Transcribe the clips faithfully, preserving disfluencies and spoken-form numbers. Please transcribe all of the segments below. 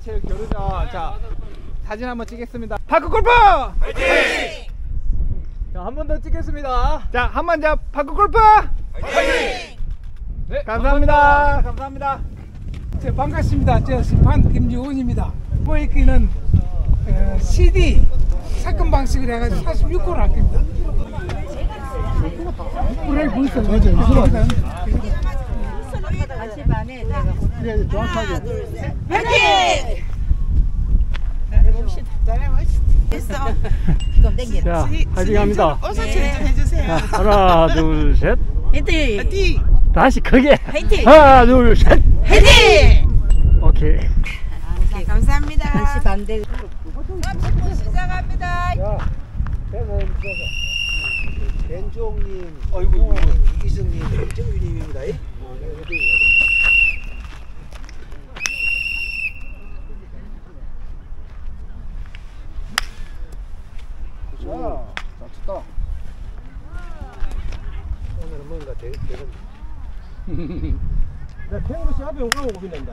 제일 겨루자. 자, 사진 한번 찍겠습니다. 파크 골프! 화이팅! 자, 한 번 더 찍겠습니다. 자, 한 번 자, 파크 골프! 화이팅! 네, 감사합니다. 감사합니다. 네, 반갑습니다. 저 심판 김지훈입니다. 이번에는 어, 씨디 사건 방식을 해가지고 사십육 홀을 할 겁니다. 그래 벌써 맞아 다시 반에 내가 그래 정확하게 화이팅! 해봅시다. 잘해봅시다. 됐어. 좀 땡기라. 자, 화이팅 합니다. 어서 좀 해주세요. 하나, 둘, 셋. 화이팅! 화이팅! 다시 크게. 화이팅! 하나, 둘, 셋. 화이팅! 오케이. 아, 감사합니다. 다시 반대. 삼십 분 시작합니다. 자, 그래서 벤종님, 어이구님, 이기성님, 정규님입니다. 자, 잘 쳤다. 오늘은 뭔가 되게 되는. 나 팽으로 씨 앞에 오라고 오긴 된다.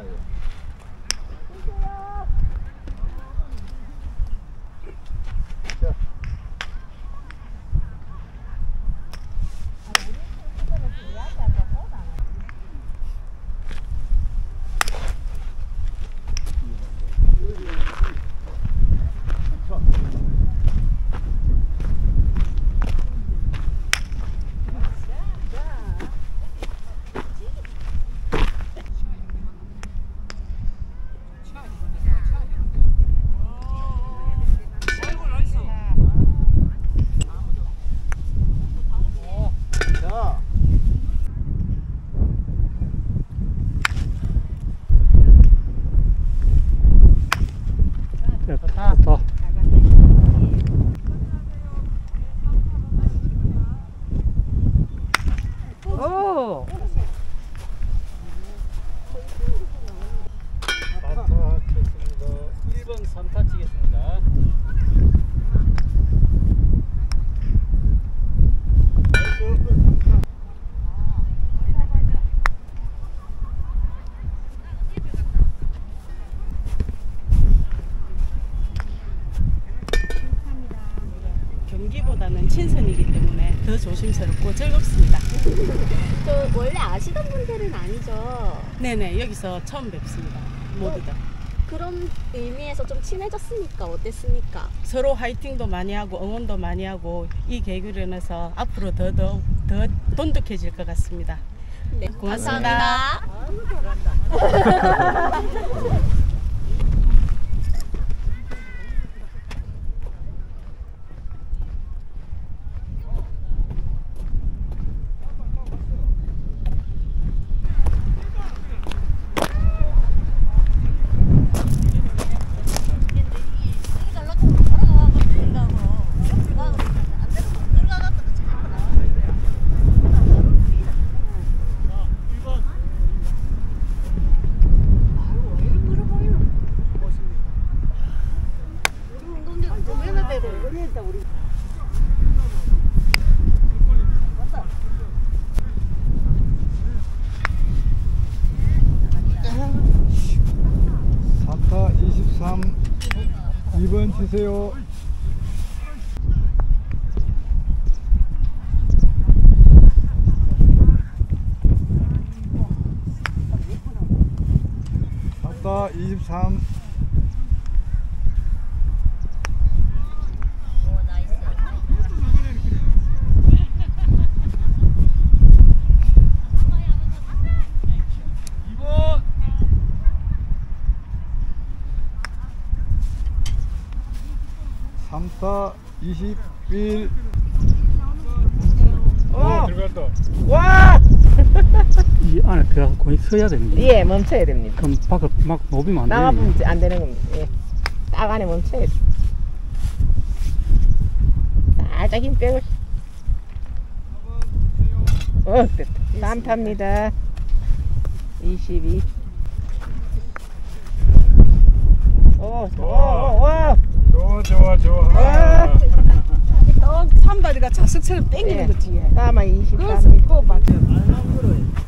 좋다. 오! 사타 쳤습니다. 일 번 삼 타 치겠습니다. 경기보다는 친선이기 때문에 더 조심스럽고 즐겁습니다. 저 원래 아시던 분들은 아니죠? 네네, 여기서 처음 뵙습니다. 모두 다. 그런 의미에서 좀 친해졌으니까 어땠습니까? 서로 화이팅도 많이 하고 응원도 많이 하고 이 개그련에서 앞으로 더, 더, 더 돈독해질 것 같습니다. 네, 고맙습니다. 감사합니다. 사타 이십삼 이 번 치세요. 사타 이십삼 삼타 이십일. 어! 들어간다. 와! 이 안에 들어가서 거의 서야 됩니다. 예, 멈춰야 됩니다. 그럼 밖을 막 놓으면 안 돼요. 나가면 안 되는 겁니다. 예. 딱 안에 멈춰야 돼. 살짝 힘 빼고. 어, 됐다. 삼 탑니다. 이십이. 오, 오, 오, 오. 좋아 좋아 좋아. 아. 또 산다리가 자석처럼 땡기는 예. 거지. 까마 이십삼. 그거 맞아요.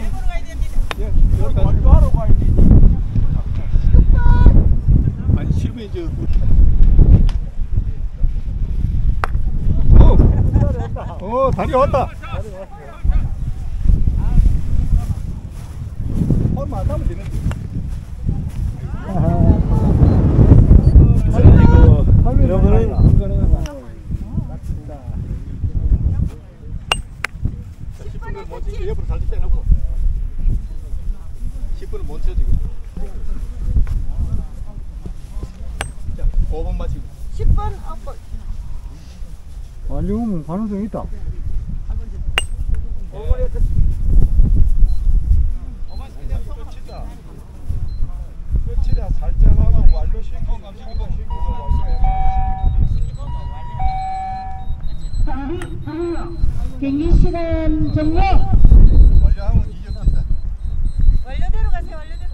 아니 실무에 저 오, 오 다리 왔다. 얼마 안 남으면 되는데. 이러면은 불가능하다. 십 분은 뭐지? 옆으로 살짝 빼놓고. 십 분은 못 쳐 지금. 자, 오 번 마치고. 십 번 업고. 완료하면 가능성이 있다. 끝이다. 끝이다. 살짝 하고 완료시키고 시키고 시키고 경기 시간 종료. 완료하면 이적한다. 완료대로 가세요. 완료대로.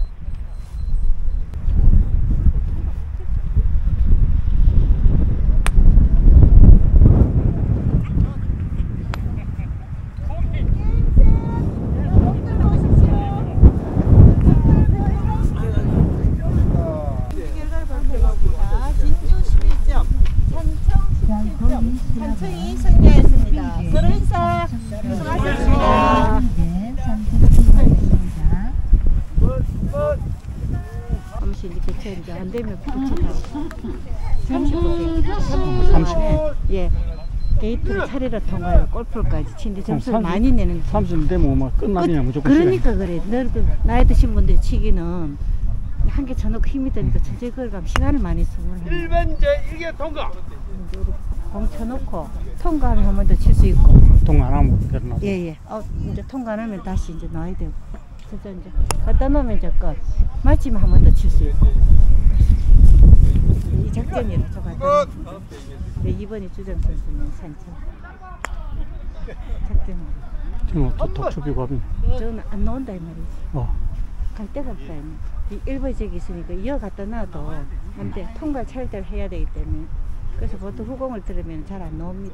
산청이 승리했습니다. 서로 인사. 수고하셨습니다. 잠시 이제 교체 이제 안 되면 교체가 삼십 분. 삼십 분. 예. 게이트를 차례로 통과해서 골프까지 치는데 점수를 삼십 많이 내는. 삼십 되면 막 끝나냐 무조건. 그러니까 그래. 늘 그 나이 드신 분들이 치기는 한 개 쳐놓고 힘이 드니까 천천히 걸어가면 시간을 많이 쓰고. 일 번 제일 개 통과. 공 쳐놓고 통과하면 한 번 더 칠 수 있고. 동 안 하면 그러나. 예예. 어 이제 통과 안 하면 다시 이제 놔야 되고. 그래서 이제 갖다 놓으면 이제 끝. 맞히면 한 번 더 칠 수 있고. 이 작전이라 저 갖다 놓으면. 네, 이번에 주장 선수는 산책. 작전이라. 지금 또 독초비과비. 저는 안 나온다 이 말이지. 어. 갈 데가 없다 이 말. 이 일부 지역이 있으니까 이어 갖다 놔도 안돼. 통과 철저히 해야 되기 때문에. 그래서 보통 후공을 들으면 잘 안 나옵니다.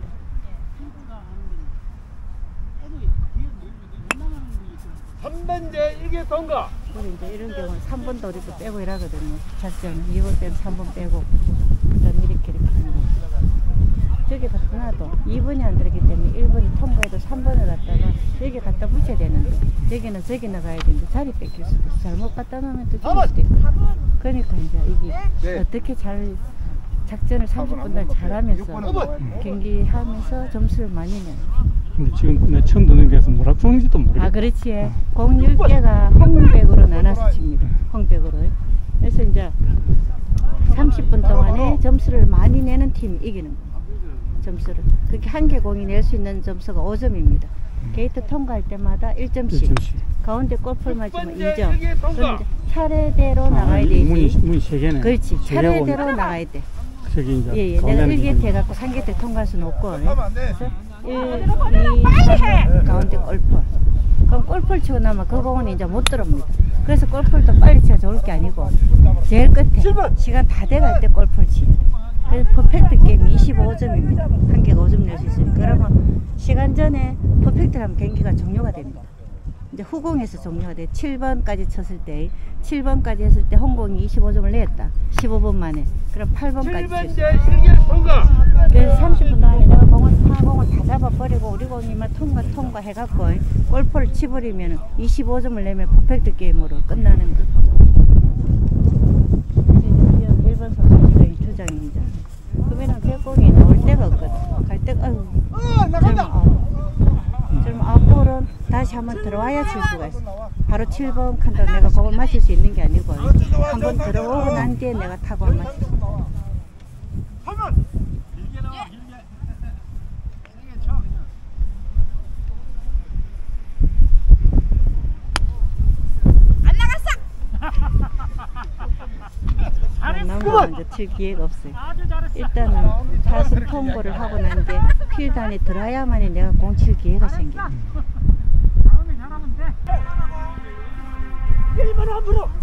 삼 번 제일 개 통과. 그리고 이제 이런 경우는 삼 번도 우리도 빼고 이러거든요. 작전은 이 번 빼면 삼 번 빼고 그다음 이렇게 이렇게 하는 거. 저기 갖다 놔도 이 번이 안 들었기 때문에 일 번이 통과해도 삼 번을 갖다가 여기 갖다 붙여야 되는데 여기는 저기 나가야 되는데 자리 뺏길 수도 있어. 잘못 갖다 놓으면 또 죽을 수도 있고. 그러니까 이제 이게 네. 어떻게 잘 작전을 삼십 분 동안 잘하면서 경기하면서 점수를 많이 내는. 근데 지금 내 처음 듣는 게서 뭐라 그러는지도 모르겠어. 아 그렇지. 공 열 개가 홍백으로 나눠서 칩니다. 홍백으로. 그래서 이제 삼십 분 동안에 점수를 많이 내는 팀이 이기는 거예요. 점수를. 그렇게 한 개 공이 낼 수 있는 점수가 오 점입니다. 게이트 통과할 때마다 일 점씩. 일 점씩. 가운데 골프를 맞으면 이 점. 그럼 이제 차례대로 나가야 아, 되지. 문이 문이 세 개네. 그렇지. 세 개하고 차례대로 나가야 돼. 저기 이제 예예. 내가 가운데는 일 이제 게이트 해갖고 삼 게이트 통과할 수는 없고. 하면 안 돼. 그래서 일, 이, 삼 가운데 골프. 그럼 골프를 치고 나면 그 공은 이제 못 들어옵니다. 그래서 골프를 빨리 치가 좋을 게 아니고 제일 끝에 시간 다 돼갈 때 골프를 치는. 그래서 퍼펙트 게임이 이십오 점입니다. 한 개가 오 점 낼 수 있으니까. 그러면 시간 전에 퍼펙트를 하면 경기가 종료가 됩니다. 이제 후공에서 종료가 돼. 칠 번까지 쳤을 때 칠 번까지 했을 때 홍공이 이십오 점을 냈다. 십오 번 만에. 그럼 팔 번까지 칠 수 있다. 그래서 삼십 분 동안에 내가 공을 사 공을 다 잡아버리고 우리 공이만 통과 통과 해갖고 골프를 치버리면 이십오 점을 내면 퍼펙트 게임으로 끝나는 거. 이제 일 번 선수들이 주장입니다. 그러면은 개공이 나올 데가 없거든. 갈 데가 아유. 젊은 아홉. 젊은 아홉 볼은 다시 한번 들어와야 칠 수가 있어. 바로 칠 번 칸다 내가 공을 맞출 수 있는 게 아니고 한번 들어오고 난 뒤에 내가 타고 맞출 수 있어. 남은 이제 칠 기회가 없어요. 일단은 타수 통보를 하고 난 뒤에 필드 안에 들어야만이 내가 공 칠 기회가 생겨요. 일 번 앞으로.